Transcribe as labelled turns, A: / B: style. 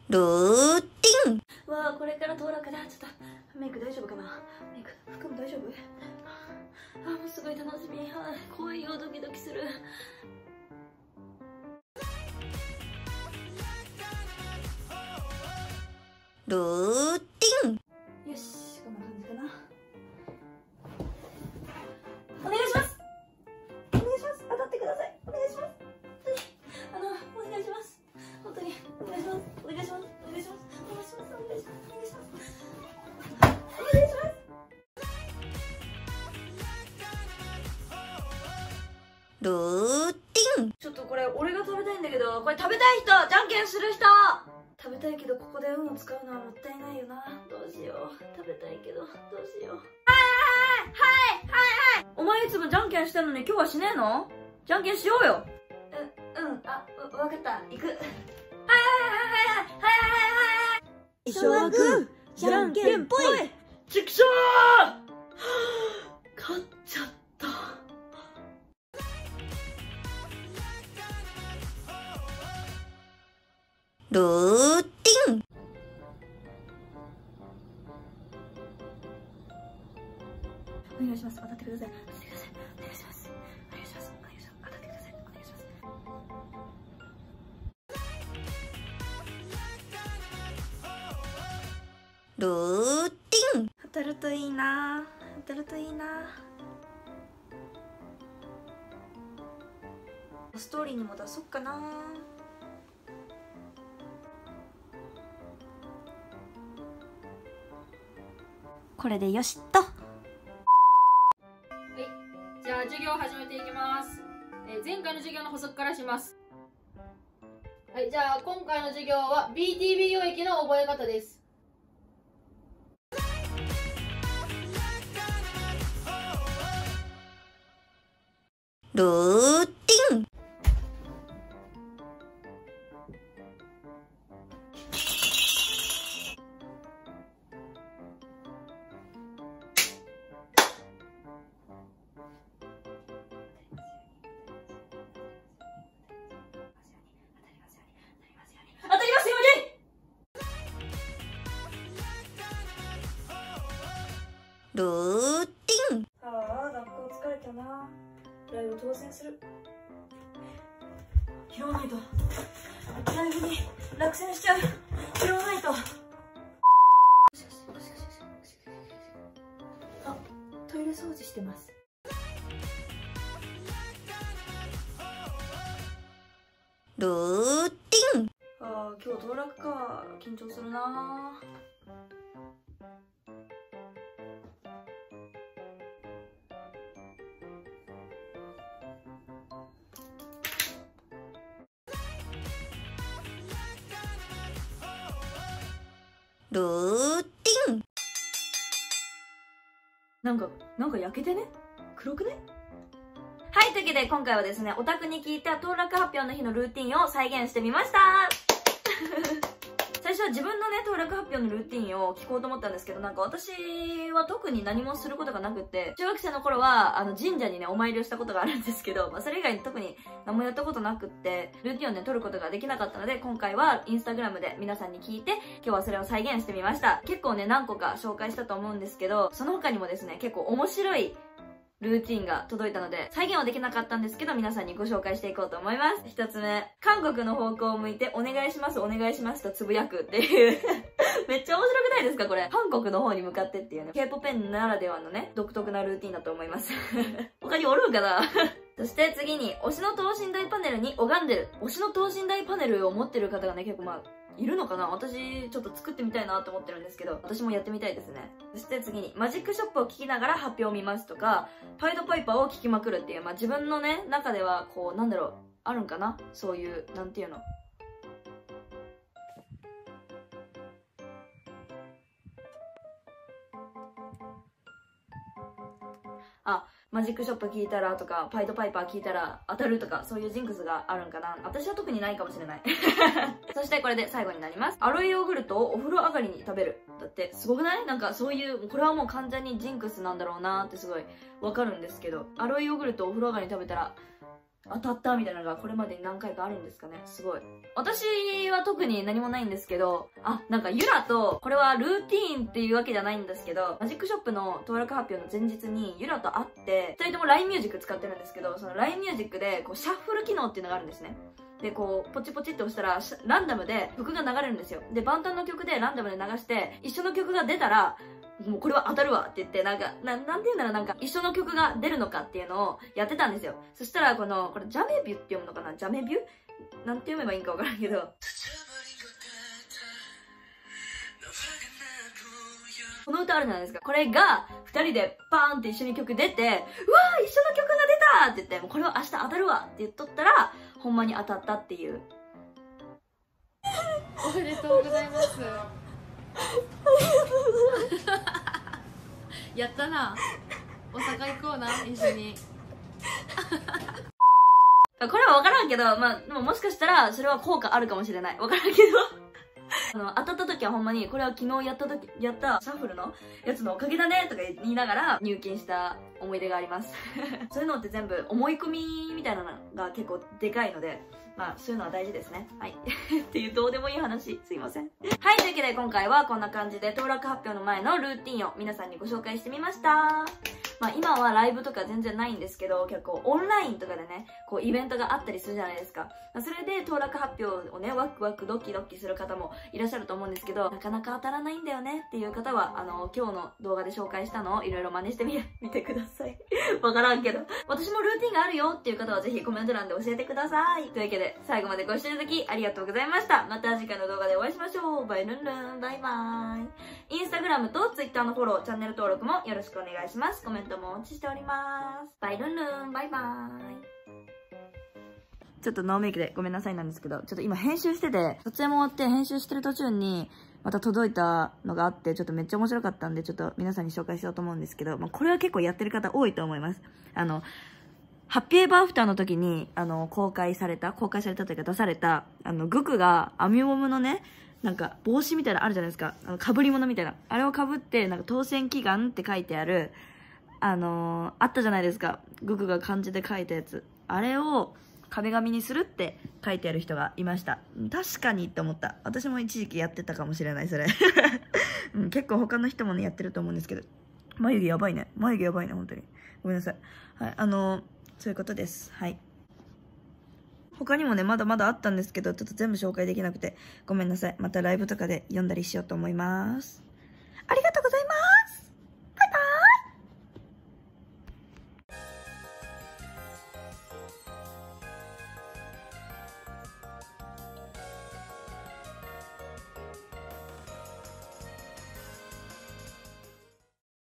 A: ルーティン。
B: わあ、これから登録だ。ちょっとメイク大丈夫かな。メイク服も大丈夫。あー、もうすごい楽しみ。あー、怖いよ、ドキドキする。
A: ルーティン。
B: よし、こんな感じかな。お願いします。お願いします。当たってください。お願いします。お願いします。本当にお願いします。お願いします。お願いします。お願いします。お願いします。お願いします。お願いします。
A: ルーティン。
B: ちょっとこれ俺が食べたいんだけど、これ食べたい人、じゃんけんする人。食べたいけどここで運を使うのはもったいないよな。どうしよう。食べたいけどどうしよう。はい。お前いつもじゃんけんしてんのに今日はしねえの？じゃんけんしようよ。わかった。行く。はい。
A: 小学じゃんけんぽい。
B: ちくしょう。勝っちゃった。
A: ルーティン。
B: お願いします。当たってください。当たってください。お願いします。お願いします。お願いします。当たってください。お願いします。
A: ルーティン。
B: 当たるといいな。当たるといいな。ストーリーにも出そっかな。これでよしっと。
C: はい、じゃあ授業を始めていきます。前回の授業の補足からします。はい、じゃあ今回の授業は BTB 領域の覚え方です。
A: ルーティン。
B: 当たりますように。
A: ルーティン。
B: ああ、学校疲れたな。ライブ当選する。拾わないと。ライブに落選しちゃう。拾わないと。あ、トイレ掃除してます。
A: ルーティン。
B: ああ、今日当落か。緊張するな。
A: ルーティン。
B: なんか焼けてね？黒くね？はい、というわけで今回はですね、オタクに聞いた当落発表の日のルーティンを再現してみました最初は自分のね、当落発表のルーティンを聞こうと思ったんですけど、なんか私は特に何もすることがなくって、中学生の頃は神社にね、お参りをしたことがあるんですけど、それ以外に特に何もやったことなくって、ルーティンをね、取ることができなかったので、今回はインスタグラムで皆さんに聞いて、今日はそれを再現してみました。結構ね、何個か紹介したと思うんですけど、その他にもですね、結構面白いルーティンが届いたので、再現はできなかったんですけど、皆さんにご紹介していこうと思います。一つ目、韓国の方向を向いて、お願いします、お願いしますとつぶやくっていうめっちゃ面白くないですかこれ。韓国の方に向かってっていうね、K-POP ならではのね、独特なルーティンだと思います他におるんかなそして次に、推しの等身大パネルに拝んでる。推しの等身大パネルを持ってる方がね、結構いるのかな。私、ちょっと作ってみたいなと思ってるんですけど、私もやってみたいですね。そして次に、マジックショップを聞きながら発表を見ますとか、パイドパイパーを聞きまくるっていう、自分のね、中では、こう、あるんかなそういう、なんていうの。マジックショップ聞いたらとか、パイドパイパー聞いたら当たるとか、そういうジンクスがあるんかな。私は特にないかもしれないそしてこれで最後になります。アロエヨーグルトをお風呂上がりに食べる。だってすごくない？なんかそういう、これはもう完全にジンクスなんだろうなってすごいわかるんですけど、アロエヨーグルトをお風呂上がりに食べたら当たったみたいなのがこれまでに何回かあるんですかね。すごい。私は特に何もないんですけど、なんかユラと、これはルーティーンっていうわけじゃないんですけど、マジックショップの登録発表の前日にユラと会って、二人とも LINE ミュージック使ってるんですけど、その LINE ミュージックでこうシャッフル機能っていうのがあるんですね。で、こう、ポチポチって押したら、ランダムで曲が流れるんですよ。で、万端の曲でランダムで流して、一緒の曲が出たら、もうこれは当たるわって言って、なんて言うんだろう、なんか一緒の曲が出るのかっていうのをやってたんですよ。そしたら、これジャメビュって読むのかな、ジャメビュなんて読めばいいんかわからんけど。この歌あるじゃないですか。これが、二人でバーンって一緒に曲出て、うわー一緒の曲が出たって言って、もうこれは明日当たるわって言っとったら、ほんまに当たったっていう。
C: おめでとうございます。やったな。大阪行こうな、一緒に。
B: これは分からんけど、でももしかしたらそれは効果あるかもしれない。分からんけど当たった時はほんまに、これは昨日やったシャッフルのやつのおかげだねとか言いながら入金した思い出がありますそういうのって全部思い込みみたいなのが結構でかいので、そういうのは大事ですね。はい。っていうどうでもいい話、すいません。はい、というわけで今回はこんな感じで登録発表の前のルーティンを皆さんにご紹介してみました。今はライブとか全然ないんですけど、結構オンラインとかでね、こうイベントがあったりするじゃないですか。それで登録発表をね、ワクワクドキドキする方もいらっしゃると思うんですけど、なかなか当たらないんだよねっていう方は、今日の動画で紹介したのをいろいろ真似してみてください。わからんけど。私もルーティンがあるよっていう方はぜひコメント欄で教えてください。というわけで、最後までご視聴いただきありがとうございました。また次回の動画でお会いしましょう。バイルンルン、バイバーイ。インスタグラムとツイッターのフォロー、チャンネル登録もよろしくお願いします。コメントもお待ちしております。バイルンルン、バイバーイ。ちょっとノーメイクでごめんなさいなんですけど、ちょっと今編集してて、撮影も終わって編集してる途中に、また届いたのがあって、ちょっとめっちゃ面白かったんで、ちょっと皆さんに紹介しようと思うんですけど、これは結構やってる方多いと思います。ハッピーエバーアフターの時に、公開されたというか出された、グクがアミモムのね、なんか帽子みたいなのあるじゃないですか。被り物みたいな。あれを被って、なんか当選祈願って書いてある、あったじゃないですか。グクが漢字で書いたやつ。あれを壁紙にするって書いてある人がいました。確かにって思った。私も一時期やってたかもしれない、それ。結構他の人もね、やってると思うんですけど。眉毛やばいね、本当に。ごめんなさい。はい、そういうことです。はい。他にもね、まだまだあったんですけど、ちょっと全部紹介できなくて、ごめんなさい。またライブとかで読んだりしようと思います。ありがとうございます。